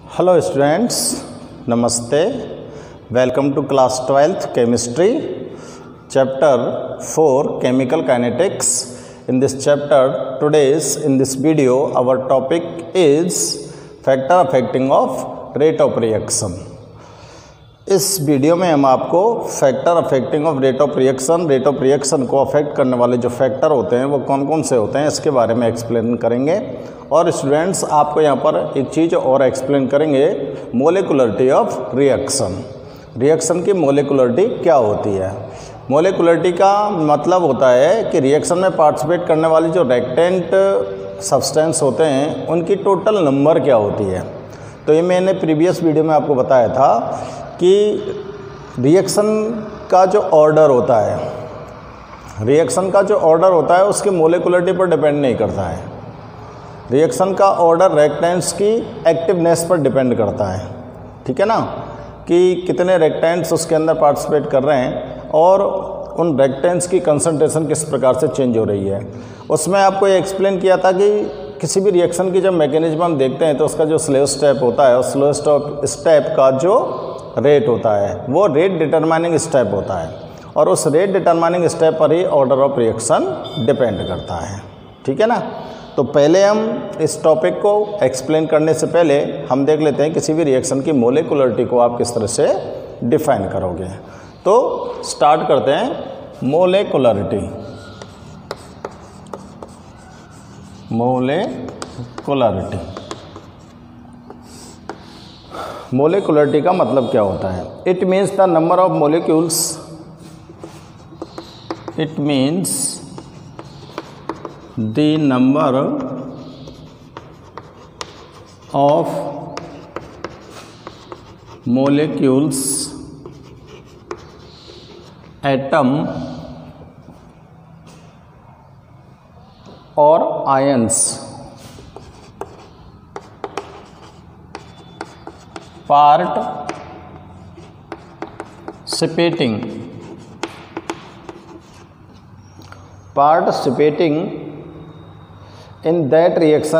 Hello students, नमस्ते। Welcome to class 12th chemistry, chapter 4 chemical kinetics. In this chapter, in this video, our topic is factor affecting of rate of reaction. इस video में हम आपको factor affecting of rate of reaction को affect करने वाले जो factor होते हैं वो कौन कौन से होते हैं इसके बारे में एक्सप्लेन करेंगे। और स्टूडेंट्स आपको यहाँ पर एक चीज़ और एक्सप्लेन करेंगे, मोलिकुलरिटी ऑफ रिएक्शन की मोलिकुलरिटी क्या होती है। मोलिकुलरिटी का मतलब होता है कि रिएक्शन में पार्टिसिपेट करने वाली जो रिएक्टेंट सब्सटेंस होते हैं उनकी टोटल नंबर क्या होती है। तो ये मैंने प्रीवियस वीडियो में आपको बताया था कि रिएक्शन का जो ऑर्डर होता है उसकी मोलिकुलरिटी पर डिपेंड नहीं करता है। रिएक्शन का ऑर्डर रिएक्टेंट्स की एक्टिवनेस पर डिपेंड करता है, ठीक है ना, कि कितने रिएक्टेंट्स उसके अंदर पार्टिसिपेट कर रहे हैं और उन रिएक्टेंट्स की कंसंट्रेशन किस प्रकार से चेंज हो रही है। उसमें आपको ये एक्सप्लेन किया था कि किसी भी रिएक्शन की जब मैकेनिज्म हम देखते हैं तो उसका जो स्लो स्टेप होता है, उस स्लो स्टेप का जो रेट होता है वो रेट डिटरमाइनिंग स्टेप होता है और उस रेट डिटरमाइनिंग स्टेप पर ही ऑर्डर ऑफ रिएक्शन डिपेंड करता है, ठीक है ना। तो पहले हम इस टॉपिक को एक्सप्लेन करने से पहले हम देख लेते हैं किसी भी रिएक्शन की मोलिकुलरिटी को आप किस तरह से डिफाइन करोगे। तो स्टार्ट करते हैं। मोलिकुलरिटी का मतलब क्या होता है। It means the number of molecules, it means the number of molecules atom और ions participating in that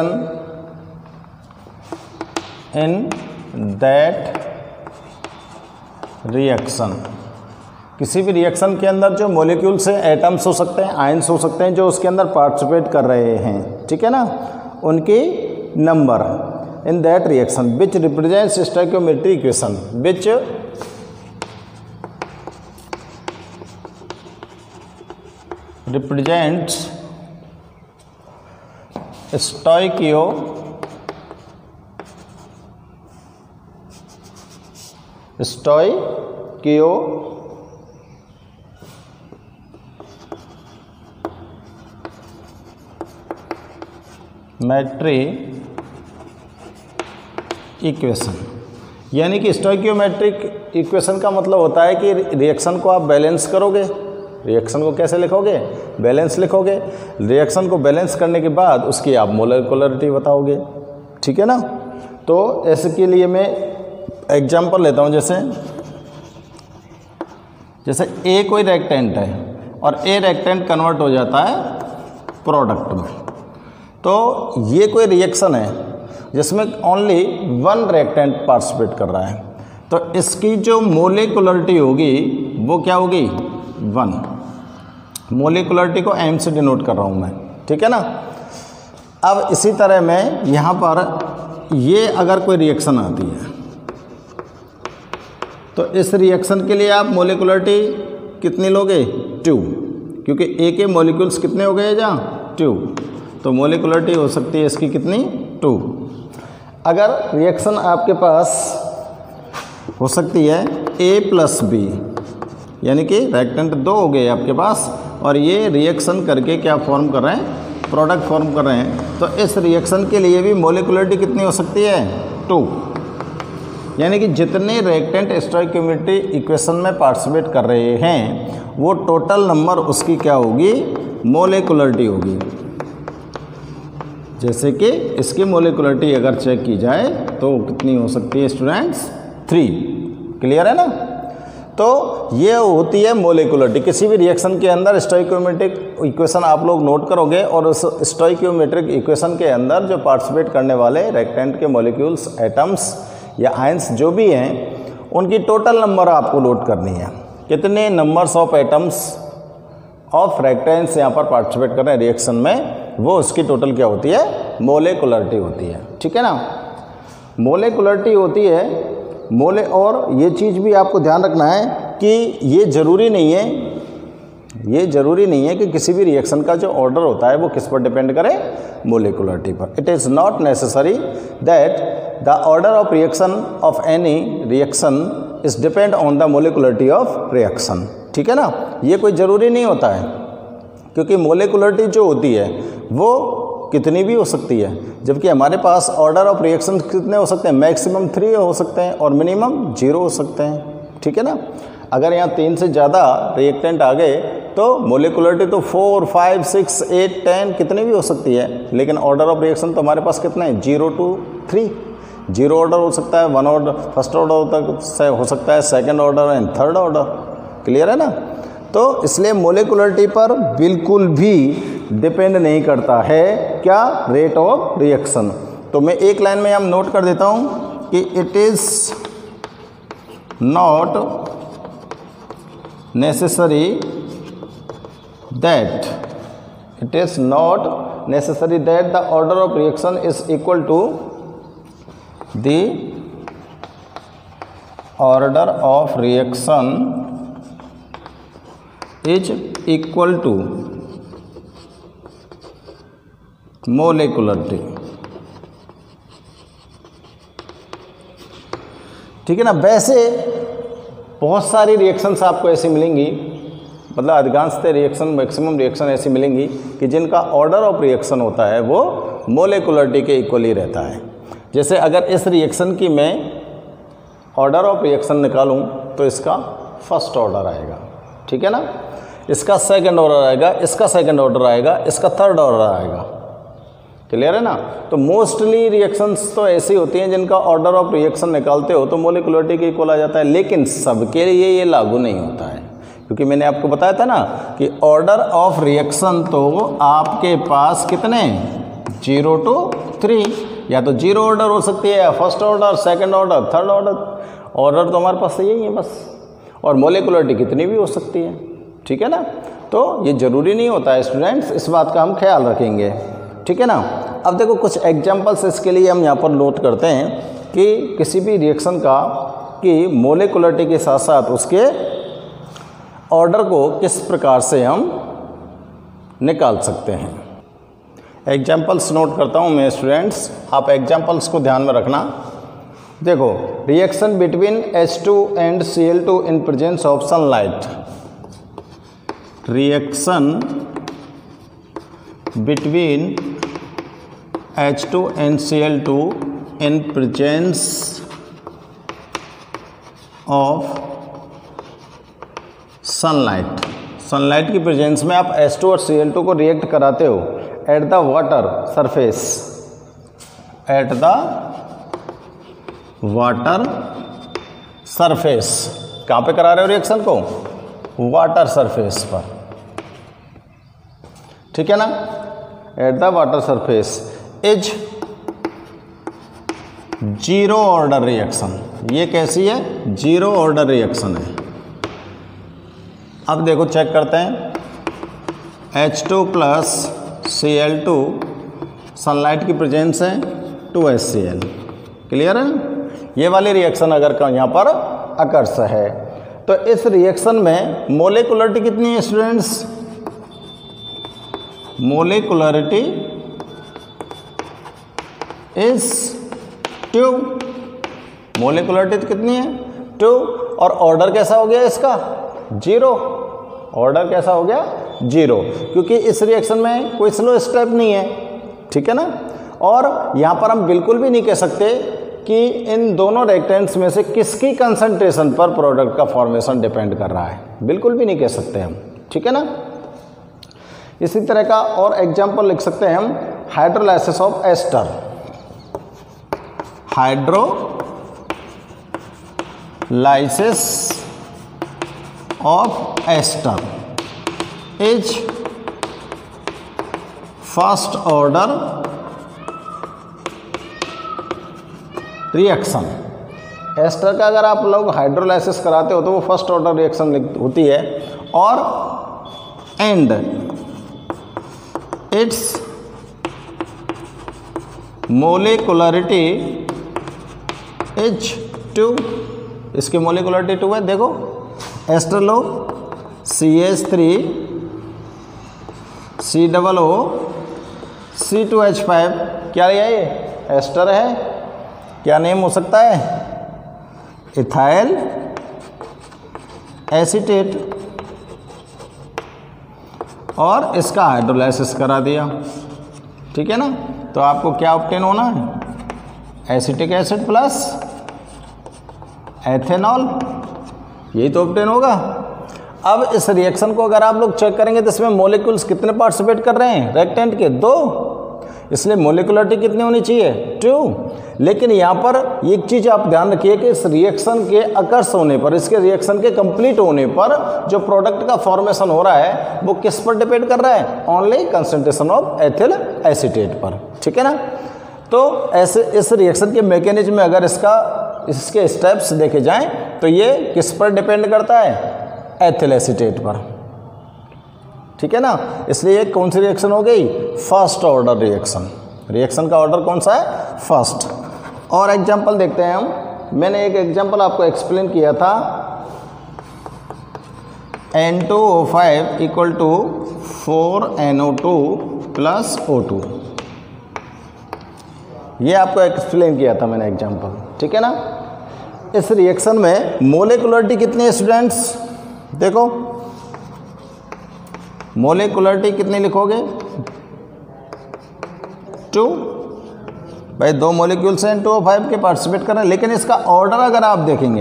reaction किसी भी रिएक्शन के अंदर जो मॉलिक्यूल्स हैं, एटम्स हो सकते हैं, आयंस हो सकते हैं, जो उसके अंदर पार्टिसिपेट कर रहे हैं, ठीक है ना, उनकी number in that reaction which represents stoichiometric equation, which represents stoichiometric equation. यानी कि स्टोइकियोमेट्रिक इक्वेशन का मतलब होता है कि रिएक्शन को आप बैलेंस करोगे। रिएक्शन को कैसे लिखोगे? बैलेंस लिखोगे। रिएक्शन को बैलेंस करने के बाद उसकी आप मोलिकुलरिटी बताओगे, ठीक है ना। तो इसके लिए मैं एग्जांपल लेता हूँ। जैसे ए कोई रिएक्टेंट है और ए रिएक्टेंट कन्वर्ट हो जाता है प्रोडक्ट में। तो ये कोई रिएक्शन है जिसमें ओनली वन रिएक्टेंट पार्टिसिपेट कर रहा है, तो इसकी जो मोलिकुलरिटी होगी वो क्या होगी? 1। मोलिकुलरिटी को m से डिनोट कर रहा हूँ मैं, ठीक है ना। अब इसी तरह मैं यहाँ पर ये अगर कोई रिएक्शन आती है तो इस रिएक्शन के लिए आप मोलिकुलरिटी कितनी लोगे? 2, क्योंकि ए के मोलिक्यूल्स कितने हो गए जहाँ? 2। तो मोलिकुलरिटी हो सकती है इसकी कितनी? 2। अगर रिएक्शन आपके पास हो सकती है A + B, यानी कि रिएक्टेंट 2 हो गए आपके पास और ये रिएक्शन करके क्या फॉर्म कर रहे हैं? प्रोडक्ट फॉर्म कर रहे हैं। तो इस रिएक्शन के लिए भी मोलिकुलरिटी कितनी हो सकती है? 2। यानी कि जितने रिएक्टेंट स्टोइकियोमेट्रिक इक्वेशन में पार्टिसिपेट कर रहे हैं वो टोटल नंबर उसकी क्या होगी? मोलिकुलरिटी होगी। जैसे कि इसकी मोलिकुलरिटी अगर चेक की जाए तो कितनी हो सकती है स्टूडेंट्स? 3। क्लियर है ना। तो ये होती है मोलिकुलरिटी। किसी भी रिएक्शन के अंदर स्टोइकियोमेट्रिक इक्वेशन आप लोग नोट करोगे और उस स्टोइकियोमेट्रिक इक्वेशन के अंदर जो पार्टिसिपेट करने वाले रिएक्टेंट के मॉलिक्यूल्स, एटम्स या आयंस जो भी हैं उनकी टोटल नंबर आपको नोट करनी है। कितने numbers of atoms of reactants यहाँ पर पार्टिसिपेट कर रहे हैं रिएक्शन में, वो उसकी टोटल क्या होती है, मोलेकुलरिटी होती है। ठीक है ना, मोलेकुलरिटी होती है और ये चीज़ भी आपको ध्यान रखना है कि ये ज़रूरी नहीं है कि किसी भी रिएक्शन का जो ऑर्डर होता है वो किस पर डिपेंड करे, मोलेकुलरिटी पर। It is not necessary that the order of reaction of any reaction is depend on the molecularity of reaction. ठीक है ना, ये कोई ज़रूरी नहीं होता है, क्योंकि मोलेकुलरिटी जो होती है वो कितनी भी हो सकती है, जबकि हमारे पास ऑर्डर ऑफ रिएक्शन कितने हो सकते हैं, मैक्सिमम 3 हो सकते हैं और मिनिमम 0 हो सकते हैं। ठीक है ना, अगर यहाँ 3 से ज़्यादा रिएक्टेंट आ गए तो मोलेकुलरिटी तो 4, 5, 6, 8, 10 कितनी भी हो सकती है, लेकिन ऑर्डर ऑफ रिएक्शन तो हमारे पास कितने हैं, 0 to 3। 0 ऑर्डर हो सकता है, 1 ऑर्डर, फर्स्ट ऑर्डर तक से हो सकता है, second order and third order. Clear है ना, तो इसलिए मोलेकुलरिटी पर बिल्कुल भी डिपेंड नहीं करता है क्या, रेट ऑफ रिएक्शन। तो मैं एक लाइन में हम नोट कर देता हूँ कि it is not necessary that the order of reaction is equal to the order of reaction is equal to molecularity। ठीक है ना, वैसे बहुत सारी रिएक्शंस आपको ऐसी मिलेंगी, मतलब अधिकांशतः रिएक्शन, मैक्सिमम रिएक्शन ऐसी मिलेंगी कि जिनका ऑर्डर ऑफ रिएक्शन होता है वो मोलेकुलरिटी के इक्वल ही रहता है। जैसे अगर इस रिएक्शन की मैं ऑर्डर ऑफ रिएक्शन निकालूं तो इसका फर्स्ट ऑर्डर आएगा, ठीक है ना, इसका सेकंड ऑर्डर आएगा, इसका सेकंड ऑर्डर आएगा, इसका थर्ड ऑर्डर आएगा। क्लियर है ना, तो मोस्टली रिएक्शंस तो ऐसी होती हैं जिनका ऑर्डर ऑफ रिएक्शन निकालते हो तो मोलेकुलरिटी के इक्वल आ जाता है, लेकिन सबके लिए ये लागू नहीं होता है, क्योंकि मैंने आपको बताया था ना कि ऑर्डर ऑफ रिएक्शन तो आपके पास कितने, 0 to 3, या तो 0 ऑर्डर हो सकती है, या first order, second order, third order तो हमारे पास यही है बस, और मोलेकुलरिटी कितनी भी हो सकती है। ठीक है ना, तो ये ज़रूरी नहीं होता है स्टूडेंट्स, इस बात का हम ख्याल रखेंगे। ठीक है ना, अब देखो कुछ एग्जांपल्स इसके लिए हम यहाँ पर नोट करते हैं कि किसी भी रिएक्शन का कि मोलेकुलरिटी के साथ साथ उसके ऑर्डर को किस प्रकार से हम निकाल सकते हैं। एग्जांपल्स नोट करता हूँ मैं स्टूडेंट्स, आप एग्जांपल्स को ध्यान में रखना। देखो, reaction between H2 and Cl2 in presence of sunlight. Reaction between H2 and Cl2 in presence of sunlight. Sunlight की प्रेजेंस में आप H2 और Cl2 को रिएक्ट कराते हो at the water surface, at the water surface. कहाँ पे करा रहे हो रिएक्शन को, वाटर सरफेस पर। ठीक है ना, at the water surface is 0 order reaction. ये कैसी है, 0 ऑर्डर रिएक्शन है। अब देखो चेक करते हैं, H2 प्लस Cl2 सनलाइट की प्रेजेंस है 2HCl। क्लियर है, ये वाली रिएक्शन अगर यहाँ पर अकर्स है तो इस रिएक्शन में मोलेकुलरिटी कितनी है स्टूडेंट्स, मोलेकुलरिटी इज 2। मोलेकुलरिटी कितनी है, 2, और ऑर्डर कैसा हो गया इसका, 0। ऑर्डर कैसा हो गया, 0, क्योंकि इस रिएक्शन में कोई स्लो स्टेप नहीं है। ठीक है ना, और यहाँ पर हम बिल्कुल भी नहीं कह सकते कि इन दोनों रिएक्टेंट्स में से किसकी कंसंट्रेशन पर प्रोडक्ट का फॉर्मेशन डिपेंड कर रहा है, बिल्कुल भी नहीं कह सकते हम। ठीक है ना, इसी तरह का और एग्जाम्पल लिख सकते हैं हम, hydrolysis of ester. Hydrolysis of ester is first order reaction. Ester का अगर आप लोग हाइड्रोलाइसिस कराते हो तो वो फर्स्ट ऑर्डर रिएक्शन होती है, और एंड इट्स मोलिकुलरिटी इज 2, इसकी मोलिकुलरिटी 2 है। देखो एस्टर लो CH3 COO C2H5, क्या है ये? एस्टर है। क्या नेम हो सकता है? इथाइल एसीटेट, और इसका हाइड्रोलाइसिस करा दिया, ठीक है ना। तो आपको क्या ऑब्टेन होना है? एसिटिक एसिड प्लस एथेनॉल, यही तो ऑब्टेन होगा। अब इस रिएक्शन को अगर आप लोग चेक करेंगे तो इसमें मॉलिक्यूल्स कितने पार्टिसिपेट कर रहे हैं? रेक्टेंट के 2, इसलिए मोलिकुलरिटी कितनी होनी चाहिए? 2। लेकिन यहाँ पर एक चीज़ आप ध्यान रखिए कि इस रिएक्शन के अकर्स होने पर, इसके रिएक्शन के कंप्लीट होने पर जो प्रोडक्ट का फॉर्मेशन हो रहा है वो किस पर डिपेंड कर रहा है? Only concentration of ethyl acetate पर, ठीक है ना। तो ऐसे इस रिएक्शन के मैकेनिज्म में अगर इसके स्टेप्स देखे जाएं तो ये किस पर डिपेंड करता है? एथिल एसीटेट पर, ठीक है ना। इसलिए कौन सी रिएक्शन हो गई? First order reaction. रिएक्शन का ऑर्डर कौन सा है? फर्स्ट। और एग्जांपल देखते हैं हम। मैंने एक एग्जांपल आपको एक्सप्लेन किया था, N2O5 equal to 4NO2 plus O2, ये आपको एक्सप्लेन किया था मैंने एग्जांपल, ठीक है ना। इस रिएक्शन में मोलिकुलरिटी कितनी है स्टूडेंट्स? देखो मोलिकुलरिटी कितनी लिखोगे? 2। भाई 2 मॉलिक्यूल्स हैं N2O5 के पार्टिसिपेट कर रहे हैं, लेकिन इसका ऑर्डर अगर आप देखेंगे,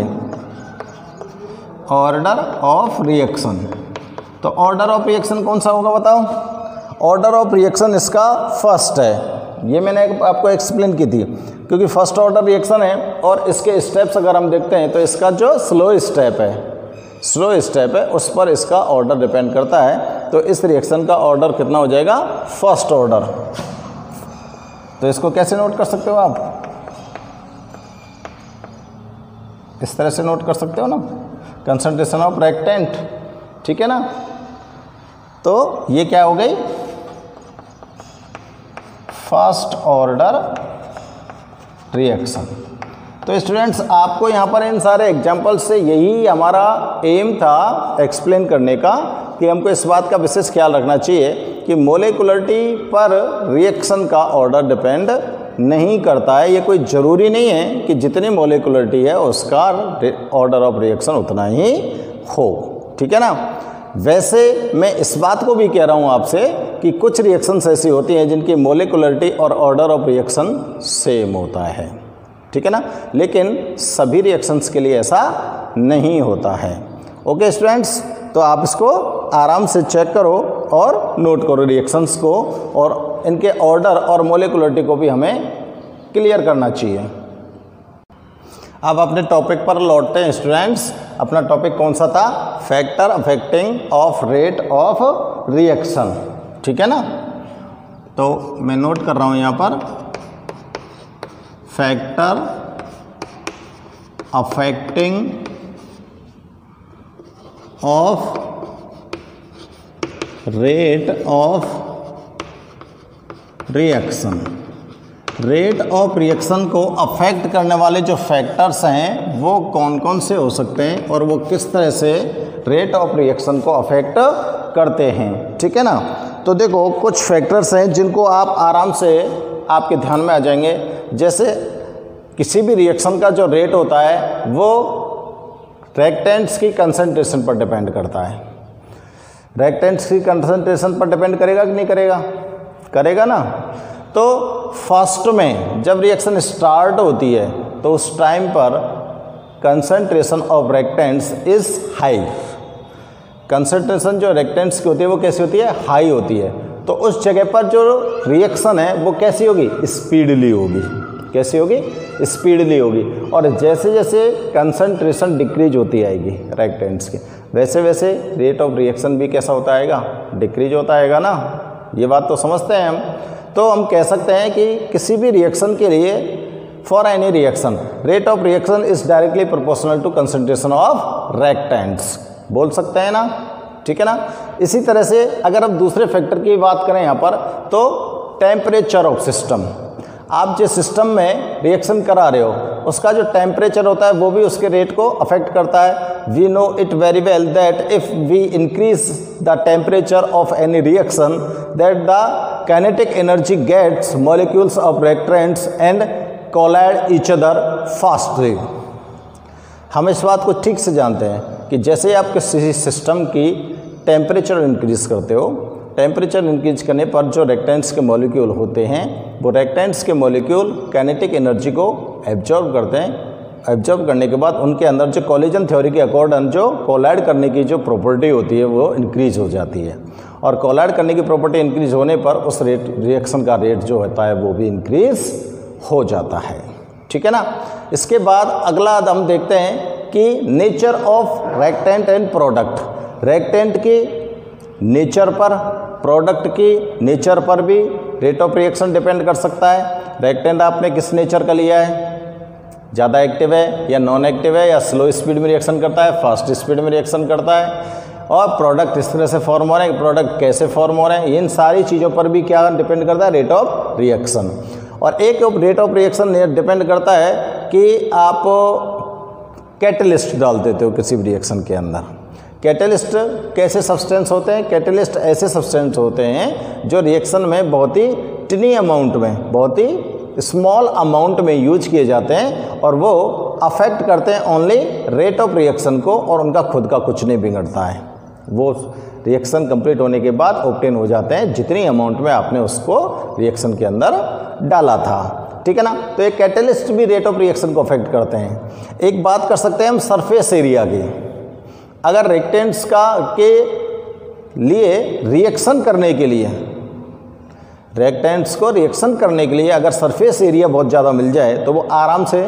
ऑर्डर ऑफ रिएक्शन, तो ऑर्डर ऑफ रिएक्शन कौन सा होगा बताओ? ऑर्डर ऑफ रिएक्शन इसका फर्स्ट है, ये मैंने आपको एक्सप्लेन की थी, क्योंकि फर्स्ट ऑर्डर रिएक्शन है। और इसके स्टेप्स अगर हम देखते हैं तो इसका जो स्लो स्टेप है उस पर इसका ऑर्डर डिपेंड करता है। तो इस रिएक्शन का ऑर्डर कितना हो जाएगा? First order. तो इसको कैसे नोट कर सकते हो आप? इस तरह से नोट कर सकते हो ना, कंसंट्रेशन ऑफ रिएक्टेंट, ठीक है ना। तो ये क्या हो गई? First order reaction. तो स्टूडेंट्स आपको यहाँ पर इन सारे एग्जाम्पल से यही हमारा एम था एक्सप्लेन करने का, कि हमको इस बात का विशेष ख्याल रखना चाहिए कि मोलिकुलरिटी पर रिएक्शन का ऑर्डर डिपेंड नहीं करता है। ये कोई ज़रूरी नहीं है कि जितनी मोलिकुलरिटी है उसका ऑर्डर ऑफ रिएक्शन उतना ही हो, ठीक है ना। वैसे मैं इस बात को भी कह रहा हूँ आपसे कि कुछ रिएक्शंस ऐसी होती हैं जिनकी मोलिकुलरिटी और ऑर्डर ऑफ रिएक्शन सेम होता है, ठीक है ना, लेकिन सभी रिएक्शंस के लिए ऐसा नहीं होता है। ओके स्टूडेंट्स, तो आप इसको आराम से चेक करो और नोट करो रिएक्शंस को, और इनके ऑर्डर और मोलिकुलरिटी को भी हमें क्लियर करना चाहिए। अब अपने टॉपिक पर लौटते हैं स्टूडेंट्स। अपना टॉपिक कौन सा था? Factor affecting of rate of reaction, ठीक है ना। तो मैं नोट कर रहा हूँ यहाँ पर, factor affecting of rate of reaction. Rate of reaction को अफेक्ट करने वाले जो फैक्टर्स हैं वो कौन कौन से हो सकते हैं और वो किस तरह से रेट ऑफ रिएक्शन को अफेक्ट करते हैं, ठीक है ना। तो देखो कुछ फैक्टर्स हैं जिनको आप आराम से आपके ध्यान में आ जाएंगे। जैसे किसी भी रिएक्शन का जो रेट होता है वो रिएक्टेंट्स की कंसंट्रेशन पर डिपेंड करता है। रिएक्टेंट्स की कंसंट्रेशन पर डिपेंड करेगा कि नहीं करेगा? करेगा ना। तो फर्स्ट में जब रिएक्शन स्टार्ट होती है तो उस टाइम पर concentration of reactants is high. Concentration जो रिएक्टेंट्स की होती है वो कैसी होती है? हाई होती है। तो उस जगह पर जो रिएक्शन है वो कैसी होगी? स्पीडली होगी। कैसी होगी? स्पीडली होगी। और जैसे जैसे कंसंट्रेशन डिक्रीज होती आएगी रिएक्टेंट्स की, वैसे वैसे रेट ऑफ रिएक्शन भी कैसा होता आएगा? डिक्रीज होता आएगा ना। ये बात तो समझते हैं हम। तो हम कह सकते हैं कि किसी भी रिएक्शन के लिए for any reaction. Rate of reaction is directly proportional to concentration of reactants. बोल सकते हैं ना, ठीक है ना। इसी तरह से अगर हम दूसरे फैक्टर की बात करें यहाँ पर, तो टेम्परेचर ऑफ सिस्टम, आप जिस सिस्टम में रिएक्शन करा रहे हो उसका जो टेम्परेचर होता है वो भी उसके रेट को अफेक्ट करता है। We know it very well that if we increase the temperature of any reaction that the kinetic energy gets molecules of reactants and collide each other fastly. हम इस बात को ठीक से जानते हैं कि जैसे आप किसी सिस्टम की टेम्परेचर इंक्रीज करते हो, टेम्परेचर इंक्रीज करने पर जो रिएक्टेंट्स के मॉलिक्यूल होते हैं वो रिएक्टेंट्स के मॉलिक्यूल काइनेटिक एनर्जी को एब्जॉर्ब करते हैं। एब्जॉर्ब करने के बाद उनके अंदर जो कोलिजन थ्योरी के अकॉर्डिंग जो कोलाइड करने की जो प्रॉपर्टी होती है वो इंक्रीज हो जाती है, और कोलाइड करने की प्रॉपर्टी इंक्रीज होने पर उस रिएक्शन का रेट जो होता है वो भी इंक्रीज हो जाता है, ठीक है ना। इसके बाद अगला हम देखते हैं कि nature of reactant and product. Reactant की नेचर पर, प्रोडक्ट की नेचर पर भी रेट ऑफ रिएक्शन डिपेंड कर सकता है। रिएक्टेंट आपने किस नेचर का लिया है, ज़्यादा एक्टिव है या नॉन एक्टिव है, या स्लो स्पीड में रिएक्शन करता है, फास्ट स्पीड में रिएक्शन करता है, और प्रोडक्ट इस तरह से फॉर्म हो रहे हैं, प्रोडक्ट कैसे फॉर्म हो रहे हैं, इन सारी चीज़ों पर भी क्या डिपेंड करता है, रेट ऑफ रिएक्शन। और एक रेट ऑफ रिएक्शन डिपेंड करता है कि आप कैटलिस्ट डाल देते हो किसी भी रिएक्शन के अंदर। कैटलिस्ट कैसे सब्सटेंस होते हैं, कैटलिस्ट ऐसे सब्सटेंस होते हैं जो रिएक्शन में बहुत ही टिनी अमाउंट में, बहुत ही स्मॉल अमाउंट में यूज किए जाते हैं, और वो अफेक्ट करते हैं ओनली रेट ऑफ रिएक्शन को, और उनका खुद का कुछ नहीं बिगड़ता है। वो रिएक्शन कंप्लीट होने के बाद ऑब्टेन हो जाते हैं जितनी अमाउंट में आपने उसको रिएक्शन के अंदर डाला था, ठीक है ना। तो एक कैटलिस्ट भी रेट ऑफ रिएक्शन को अफेक्ट करते हैं। एक बात कर सकते हैं हम सरफेस एरिया की। अगर रिएक्टेंट्स के लिए रिएक्शन करने के लिए, रिएक्टेंट्स को रिएक्शन करने के लिए अगर सरफेस एरिया बहुत ज़्यादा मिल जाए तो वो आराम से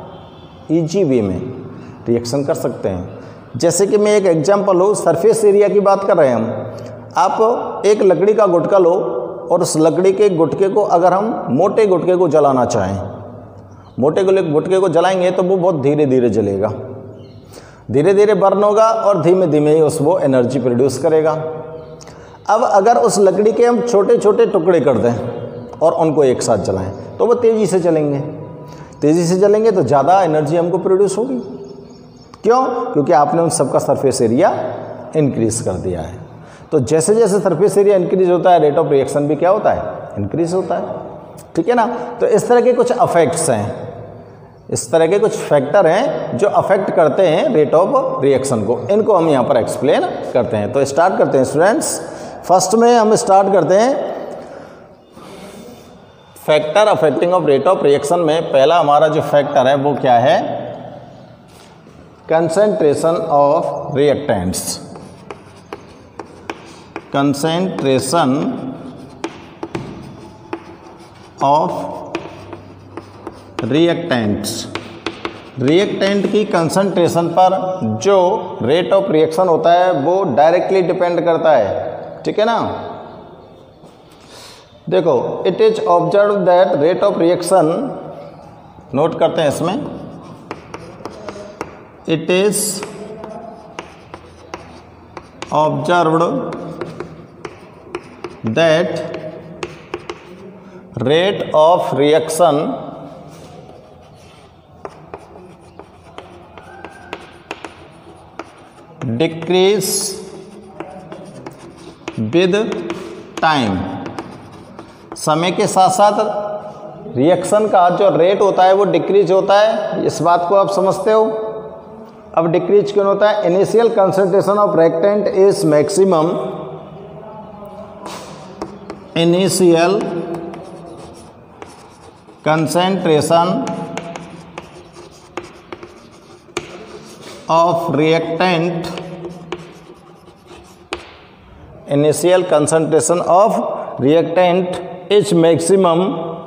ईजी वे में रिएक्शन कर सकते हैं। जैसे कि मैं एक एग्जांपल लूँ, सरफेस एरिया की बात कर रहे हैं हम। आप एक लकड़ी का गुटका लो, और उस लकड़ी के गुटके को अगर हम मोटे गुटके को जलाना चाहें, मोटे गुटके को जलाएंगे तो वो बहुत धीरे धीरे जलेगा, धीरे धीरे बर्न होगा, और धीमे धीमे ही वो एनर्जी प्रोड्यूस करेगा। अब अगर उस लकड़ी के हम छोटे छोटे टुकड़े कर दें और उनको एक साथ जलाएं तो वो तेज़ी से चलेंगे, तेज़ी से चलेंगे तो ज़्यादा एनर्जी हमको प्रोड्यूस होगी। क्यों? क्योंकि आपने उन सबका सरफेस एरिया इंक्रीज कर दिया है। तो जैसे जैसे सरफेस एरिया इंक्रीज होता है, रेट ऑफ रिएक्शन भी क्या होता है, इंक्रीज होता है, ठीक है ना। तो इस तरह के कुछ अफेक्ट्स हैं, इस तरह के कुछ फैक्टर हैं जो अफेक्ट करते हैं रेट ऑफ रिएक्शन को। इनको हम यहाँ पर एक्सप्लेन करते हैं। तो स्टार्ट करते हैं स्टूडेंट्स। फर्स्ट में हम स्टार्ट करते हैं factor affecting of rate of reaction में पहला हमारा जो फैक्टर है वो क्या है, concentration of reactants. Concentration of reactants. Reactant की कंसंट्रेशन पर जो रेट ऑफ रिएक्शन होता है वो डायरेक्टली डिपेंड करता है, ठीक है ना। देखो, it is observe that rate of reaction, note करते हैं इसमें, it is observed that rate of reaction decrease with time. समय के साथ साथ रिएक्शन का जो रेट होता है वो डिक्रीज होता है, इस बात को आप समझते हो। अब डिक्रीज क्यों होता है? Initial concentration of reactant is maximum, initial concentration of reactant, initial concentration of reactant is maximum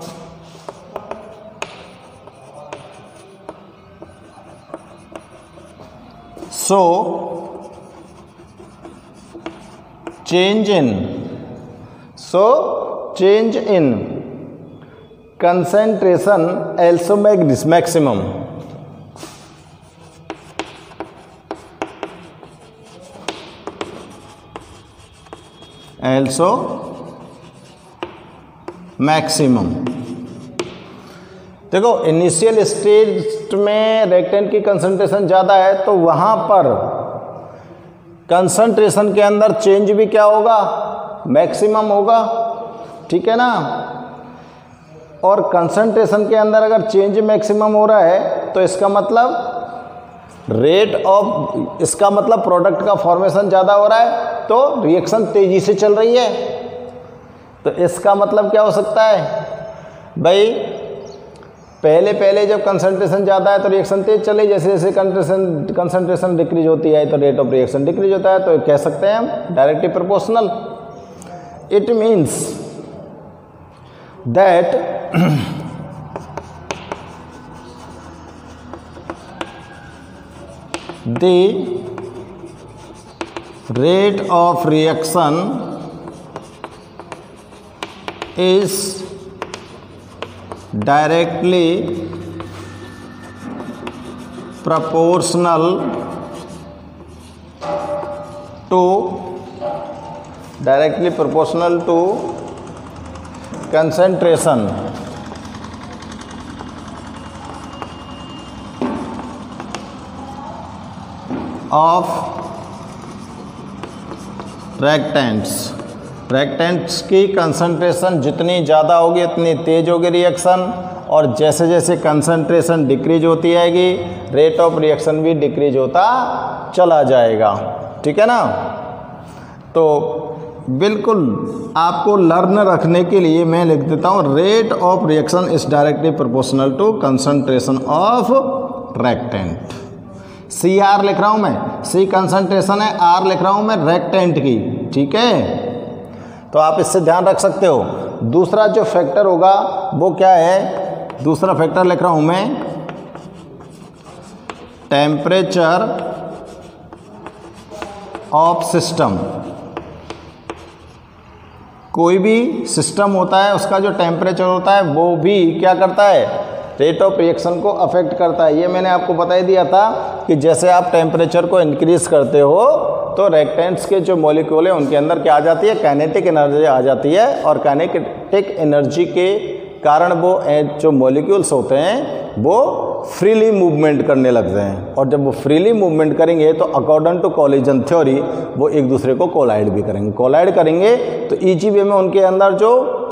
so change in concentration also maximum. Also maximum. देखो इनिशियल स्टेज में रिएक्टेंट की कंसंट्रेशन ज़्यादा है तो वहाँ पर कंसंट्रेशन के अंदर चेंज भी क्या होगा, मैक्सिमम होगा, ठीक है ना। और कंसंट्रेशन के अंदर अगर चेंज मैक्सिमम हो रहा है तो इसका मतलब रेट ऑफ, इसका मतलब प्रोडक्ट का फॉर्मेशन ज़्यादा हो रहा है तो रिएक्शन तेज़ी से चल रही है। तो इसका मतलब क्या हो सकता है भाई, पहले जब कंसंट्रेशन ज़्यादा है तो रिएक्शन तेज चले, जैसे जैसे कंसंट्रेशन डिक्रीज होती है तो रेट ऑफ रिएक्शन डिक्रीज होता है, तो कह सकते हैं हम directly proportional. It means that the rate of reaction is directly proportional to concentration of reactants की कंसंट्रेशन जितनी ज़्यादा होगी उतनी तेज होगी रिएक्शन, और जैसे जैसे कंसंट्रेशन डिक्रीज होती आएगी रेट ऑफ रिएक्शन भी डिक्रीज होता चला जाएगा, ठीक है ना। तो बिल्कुल आपको लर्न रखने के लिए मैं लिख देता हूँ, rate of reaction is directly proportional to concentration of reactant. C R लिख रहा हूँ मैं, सी कंसंट्रेशन है, आर लिख रहा हूँ मैं रिएक्टेंट की, ठीक है। तो आप इससे ध्यान रख सकते हो। दूसरा जो फैक्टर होगा वो क्या है, दूसरा फैक्टर लिख रहा हूँ मैं, टेम्परेचर ऑफ सिस्टम। कोई भी सिस्टम होता है उसका जो टेम्परेचर होता है वो भी क्या करता है, रेट ऑफ रिएक्शन को अफेक्ट करता है। ये मैंने आपको बता ही दिया था कि जैसे आप टेम्परेचर को इंक्रीज करते हो तो रिएक्टेंट्स के जो मॉलिक्यूल है उनके अंदर क्या आ जाती है, काइनेटिक एनर्जी आ जाती है, और काइनेटिक एनर्जी के कारण वो जो मॉलिक्यूल्स होते हैं वो फ्रीली मूवमेंट करने लगते हैं, और जब वो फ्रीली मूवमेंट करेंगे तो अकॉर्डिंग टू कोलिजन थ्योरी वो एक दूसरे को कोलाइड भी करेंगे। कोलाइड करेंगे तो इजी वे में उनके अंदर जो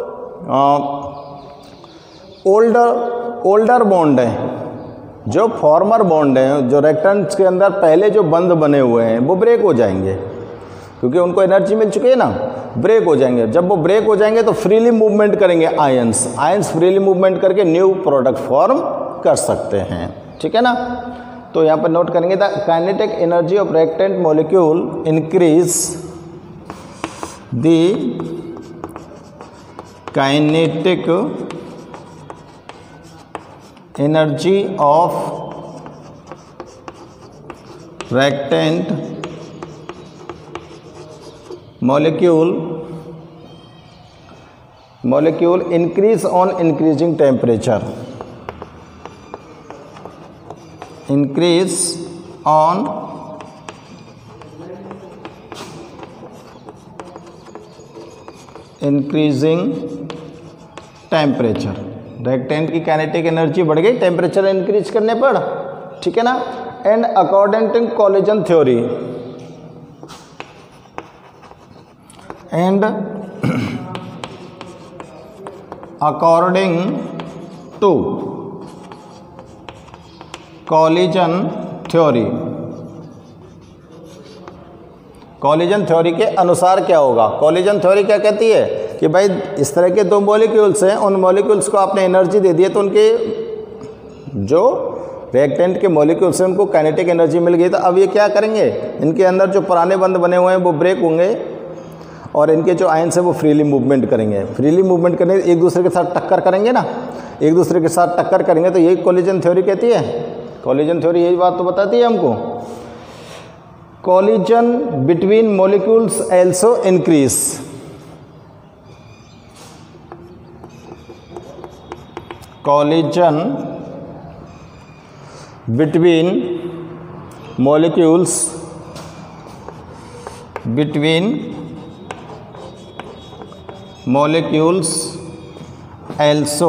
ओल्डर बॉन्ड है, जो फॉर्मर बॉन्ड हैं, जो रिएक्टेंट्स के अंदर पहले जो बंध बने हुए हैं वो ब्रेक हो जाएंगे, क्योंकि उनको एनर्जी मिल चुकी है ना, ब्रेक हो जाएंगे। जब वो ब्रेक हो जाएंगे तो फ्रीली मूवमेंट करेंगे आयंस फ्रीली मूवमेंट करके न्यू प्रोडक्ट फॉर्म कर सकते हैं, ठीक है ना। तो यहाँ पर नोट करेंगे, the kinetic energy of reactant molecule increase the kinetic energy of reactant molecule increase on increasing temperature, increase on increasing temperature। Reactant की काइनेटिक एनर्जी बढ़ गई टेम्परेचर इंक्रीज करने पर, ठीक है ना। And according to collision theory, and according to collision theory, collision theory के अनुसार क्या होगा, कॉलिजन थ्योरी क्या कहती है कि भाई इस तरह के दो मॉलिक्यूल्स हैं, उन मॉलिक्यूल्स को आपने एनर्जी दे दी है तो उनके जो रिएक्टेंट के मॉलिक्यूल्स हैं उनको काइनेटिक एनर्जी मिल गई, तो अब ये क्या करेंगे, इनके अंदर जो पुराने बंध बने हुए हैं वो ब्रेक होंगे और इनके जो आयंस है वो फ्रीली मूवमेंट करेंगे। फ्रीली मूवमेंट करने एक दूसरे के साथ टक्कर करेंगे ना, एक दूसरे के साथ टक्कर करेंगे, तो यही कोलिजन थ्योरी कहती है। कोलिजन थ्योरी यही बात तो बताती है हमको। Collision between molecules also increase, collision between molecules also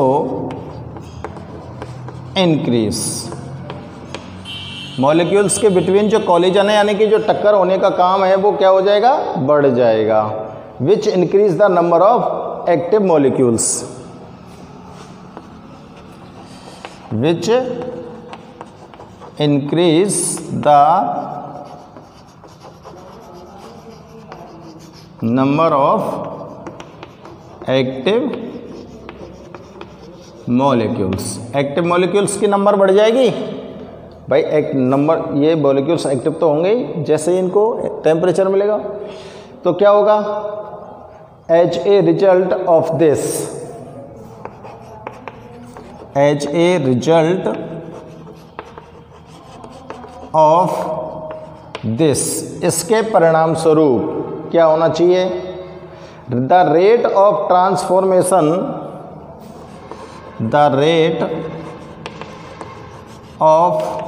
increase। Molecules के बिटवीन जो कॉलिजन है यानी कि जो टक्कर होने का काम है वो क्या हो जाएगा, बढ़ जाएगा। Which increase the number of active molecules, which increase the number of active molecules. Active molecules की नंबर बढ़ जाएगी भाई। एक नंबर ये मॉलिक्यूल्स एक्टिव तो होंगे ही, जैसे ही इनको टेम्परेचर मिलेगा तो क्या होगा, as a result of this, as a result of this, इसके परिणाम स्वरूप क्या होना चाहिए, the rate of transformation, the rate of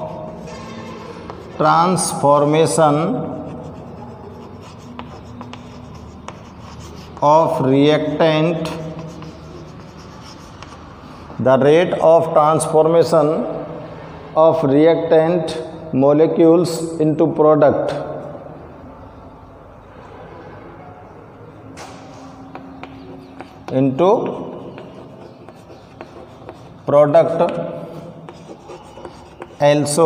transformation of reactant, the rate of transformation of reactant molecules into product, into product also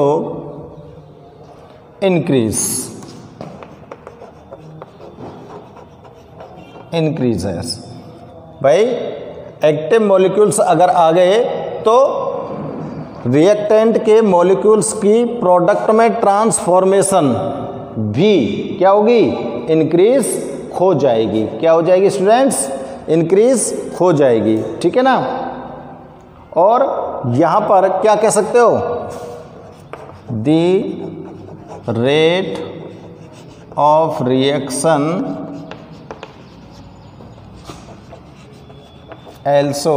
increases। भाई active molecules अगर आ गए तो रिएक्टेंट के मॉलिक्यूल्स की प्रोडक्ट में ट्रांसफॉर्मेशन भी क्या होगी, इंक्रीज हो जाएगी। क्या हो जाएगी स्टूडेंट्स, इंक्रीज हो जाएगी, ठीक है ना। और यहां पर क्या कह सकते हो, the rate of reaction also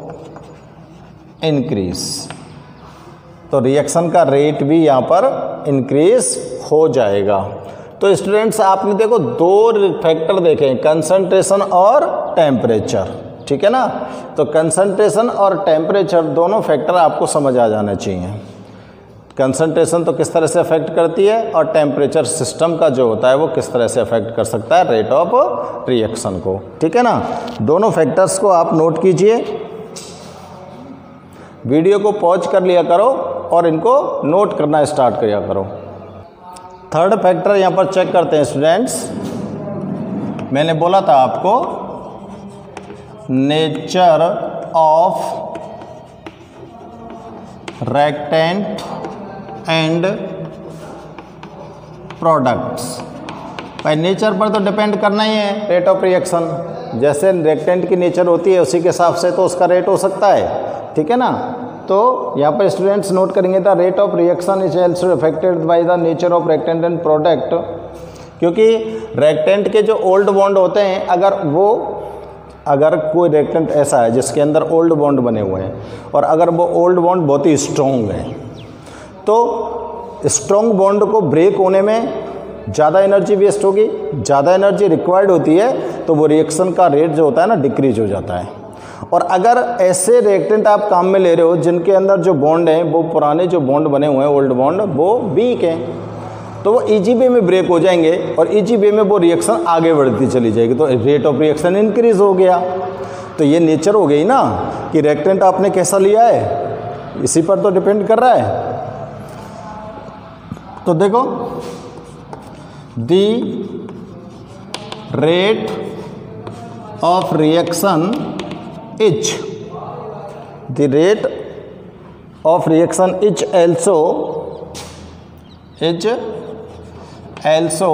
increase. तो रिएक्शन का रेट भी यहाँ पर इंक्रीज हो जाएगा। तो स्टूडेंट्स आपने देखो दो फैक्टर देखे, कंसंट्रेशन और टेम्परेचर, ठीक है ना। तो कंसंट्रेशन और टेम्परेचर दोनों फैक्टर आपको समझ आ जाने चाहिए। कंसंट्रेशन तो किस तरह से अफेक्ट करती है और टेम्परेचर सिस्टम का जो होता है वो किस तरह से अफेक्ट कर सकता है रेट ऑफ रिएक्शन को, ठीक है ना। दोनों फैक्टर्स को आप नोट कीजिए, वीडियो को पॉज कर लिया करो और इनको नोट करना स्टार्ट किया करो। थर्ड फैक्टर यहाँ पर चेक करते हैं स्टूडेंट्स। मैंने बोला था आपको nature of reactant and products. भाई नेचर पर तो डिपेंड करना ही है रेट ऑफ रिएक्शन। जैसे रिएक्टेंट की नेचर होती है उसी के हिसाब से तो उसका रेट हो सकता है, ठीक है ना। तो यहाँ पर स्टूडेंट्स नोट करेंगे the rate of reaction is also affected by the nature of reactant and product. क्योंकि रिएक्टेंट के जो ओल्ड बॉन्ड होते हैं, अगर कोई रिएक्टेंट ऐसा है जिसके अंदर ओल्ड बॉन्ड बने हुए हैं और अगर वो ओल्ड बॉन्ड बहुत ही स्ट्रॉन्ग है, तो स्ट्रॉन्ग बॉन्ड को ब्रेक होने में ज़्यादा एनर्जी वेस्ट होगी, ज़्यादा एनर्जी रिक्वायर्ड होती है, तो वो रिएक्शन का रेट जो होता है ना डिक्रीज हो जाता है। और अगर ऐसे रिएक्टेंट आप काम में ले रहे हो जिनके अंदर जो बॉन्ड हैं वो पुराने जो बॉन्ड बने हुए हैं ओल्ड बॉन्ड वो वीक हैं, तो वो इजी वे में ब्रेक हो जाएंगे और इजी वे में वो रिएक्शन आगे बढ़ती चली जाएगी, तो रेट ऑफ रिएक्शन इंक्रीज हो गया। तो ये नेचर हो गई ना कि रिएक्टेंट आपने कैसा लिया है, इसी पर तो डिपेंड कर रहा है। तो देखो the rate of reaction is, the rate of reaction is also